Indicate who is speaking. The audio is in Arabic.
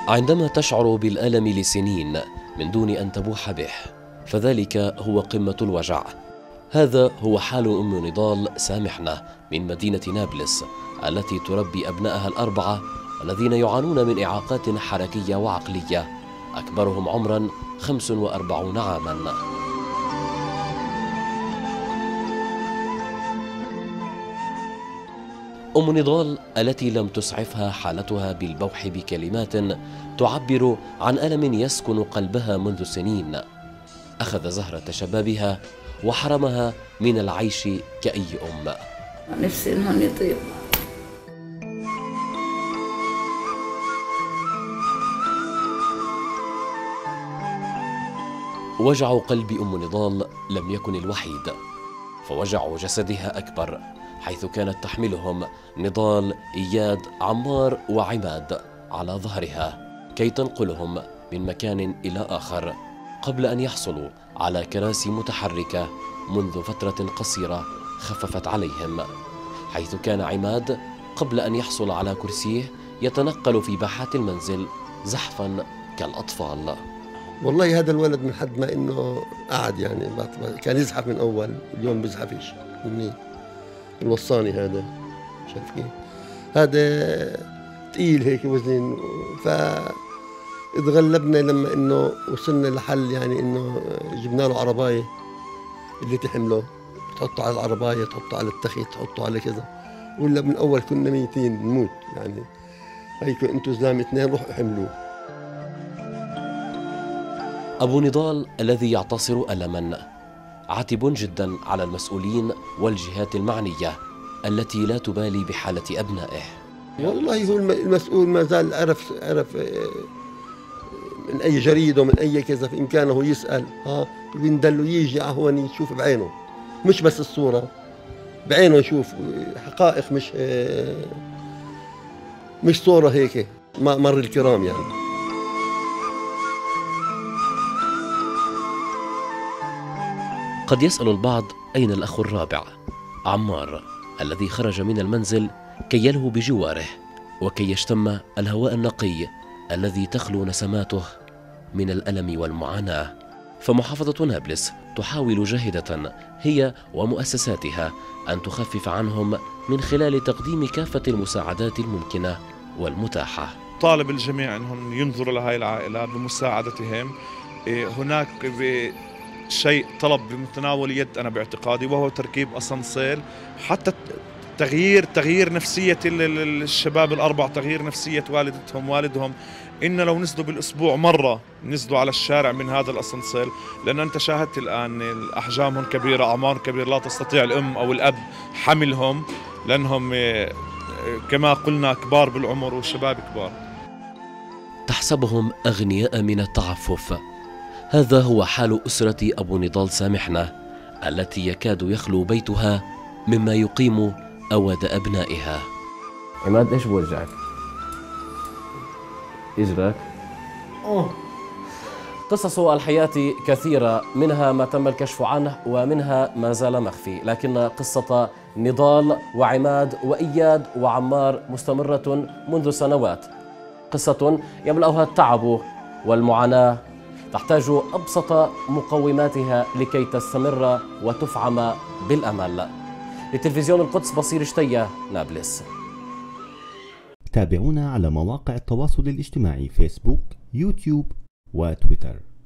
Speaker 1: عندما تشعر بالألم لسنين من دون أن تبوح به، فذلك هو قمة الوجع. هذا هو حال أم نضال سامحنة من مدينة نابلس التي تربي أبنائها الأربعة الذين يعانون من إعاقات حركية وعقلية، أكبرهم عمراً 45 عاماً. أم نضال التي لم تسعفها حالتها بالبوح بكلمات تعبر عن ألم يسكن قلبها منذ سنين، أخذ زهرة شبابها وحرمها من العيش كأي أم.
Speaker 2: نفسي إنهم يطيروا.
Speaker 1: وجع قلب أم نضال لم يكن الوحيد، فوجع جسدها أكبر، حيث كانت تحملهم نضال، إياد، عمار وعماد على ظهرها كي تنقلهم من مكان إلى آخر، قبل أن يحصلوا على كراسي متحركة منذ فترة قصيرة خففت عليهم، حيث كان عماد قبل أن يحصل على كرسيه يتنقل في باحات المنزل زحفا كالأطفال.
Speaker 3: والله هذا الولد من حد ما انه قعد يعني كان يزحف من اول، اليوم بيزحفش مني. الوصاني هذا شايف كيف؟ هذا تقيل هيك وزن، اتغلبنا لما انه وصلنا لحل، يعني انه جبنا له عربايه اللي تحمله، تحطه على العربايه، تحطه على التخت، تحطه على كذا، ولا من اول كنا ميتين نموت يعني. هيك انتوا زلمه اثنين روحوا حملوه.
Speaker 1: أبو نضال الذي يعتصر ألماً عاتب جداً على المسؤولين والجهات المعنية التي لا تبالي بحالة أبنائه.
Speaker 3: والله هو المسؤول ما زال عرف من أي جريدة ومن أي كذا في إمكانه يسأل، بندله يجي هون يشوف بعينه، مش بس الصورة، بعينه يشوف حقائق، مش صورة هيك مر الكرام يعني.
Speaker 1: قد يسأل البعض أين الأخ الرابع عمار الذي خرج من المنزل كي يلهو بجواره وكي يشتم الهواء النقي الذي تخلو نسماته من الألم والمعاناة. فمحافظة نابلس تحاول جاهدة هي ومؤسساتها أن تخفف عنهم من خلال تقديم كافة المساعدات الممكنة والمتاحة.
Speaker 4: طالب الجميع أنهم ينظروا لهذه العائلات بمساعدتهم. هناك شيء طلب بمتناول يد أنا باعتقادي، وهو تركيب أسانسير، حتى تغيير نفسية الشباب الأربع، تغيير نفسية والدهم، إن لو نزلوا بالأسبوع مرة نزلوا على الشارع من هذا الأسانسير، لأن أنت شاهدت الآن أحجامهم كبيرة، أعمارهم كبيرة، لا تستطيع الأم أو الأب حملهم، لأنهم كما قلنا كبار بالعمر والشباب كبار.
Speaker 1: تحسبهم أغنياء من التعفف. هذا هو حال أسرة أبو نضال سامحنة التي يكاد يخلو بيتها مما يقيم أود أبنائها.
Speaker 5: عماد، إيش بوجعك؟ إجرك؟
Speaker 1: قصص الحياة كثيرة، منها ما تم الكشف عنه ومنها ما زال مخفي، لكن قصة نضال وعماد وإياد وعمار مستمرة منذ سنوات، قصة يملأها التعب والمعاناة، تحتاج أبسط مقوماتها لكي تستمر وتفعم بالأمل. لتلفزيون القدس، بصير شتية، نابلس.
Speaker 6: تابعونا على مواقع التواصل الاجتماعي فيسبوك، يوتيوب وتويتر.